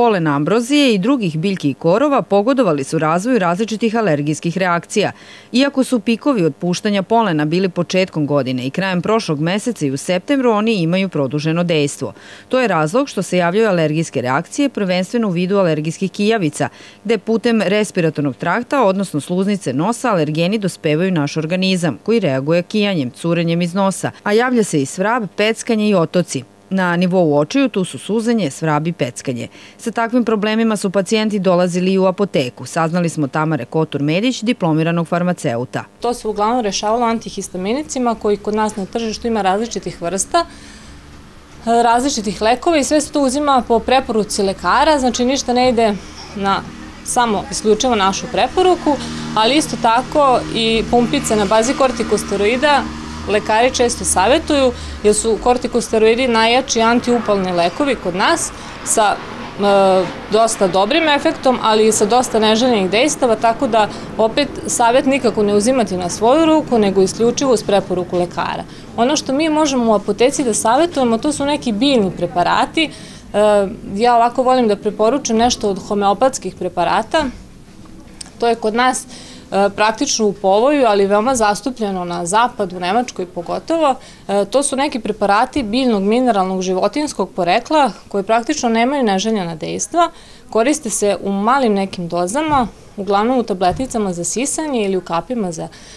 Polen ambrozije i drugih biljki i korova pogodovali su razvoju različitih alergijskih reakcija. Iako su pikovi otpuštanja polena bili početkom godine i krajem prošlog meseca i u septembru, oni imaju produženo dejstvo. To je razlog što se javljaju alergijske reakcije, prvenstveno u vidu alergijskih kijavica, gde putem respiratornog trakta, odnosno sluznice nosa, alergeni dospevaju naš organizam, koji reaguje kijanjem, curenjem iz nosa, a javlja se i svrab, peckanje i otoci. Na nivou očiju tu su suzanje, svrab i peckanje. Sa takvim problemima su pacijenti dolazili i u apoteku. Saznali smo Tamare Kotur-Medić, diplomiranog farmaceuta. To se uglavnom rešavalo antihistaminicima koji kod nas na tržištu ima različitih vrsta, različitih lekova i sve se to uzima po preporuci lekara, znači ništa ne ide na samo isključivo našu preporuku, ali isto tako i pumpice na bazi kortikosteroida lekari često savjetuju, jer su kortikosteroidi najjači antiupalni lekovi kod nas sa dosta dobrim efektom, ali i sa dosta neželjenih dejstava, tako da opet savjet nikako ne uzimati na svoju ruku, nego isključivo uz preporuku lekara. Ono što mi možemo u apoteci da savjetujemo, to su neki biljni preparati. Ja ovako volim da preporučim nešto od homeopatskih preparata. To je kod nas praktično u povoju, ali veoma zastupljeno na zapadu, u Nemačkoj pogotovo. To su neki preparati biljnog, mineralnog, životinjskog porekla koji praktično nemaju neželjena dejstva. Koriste se u malim nekim dozama, uglavnom u tableticama za sisanje ili u kapima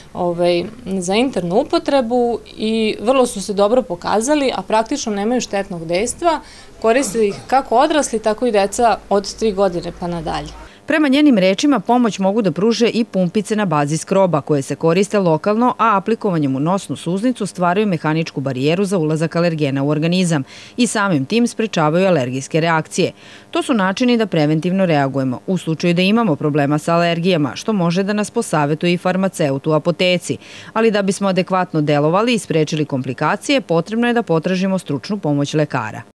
za internu upotrebu i vrlo su se dobro pokazali, a praktično nemaju štetnog dejstva. Koriste ih kako odrasli, tako i deca od 3 godine pa nadalje. Prema njenim rečima, pomoć mogu da pruže i pumpice na bazi skroba, koje se koriste lokalno, a aplikovanjem u nosnu suznicu stvaraju mehaničku barijeru za ulazak alergena u organizam i samim tim sprečavaju alergijske reakcije. To su načini da preventivno reagujemo u slučaju da imamo problema sa alergijama, što može da nas posavetuje i farmaceut u apoteci. Ali da bismo adekvatno delovali i sprečili komplikacije, potrebno je da potražimo stručnu pomoć lekara.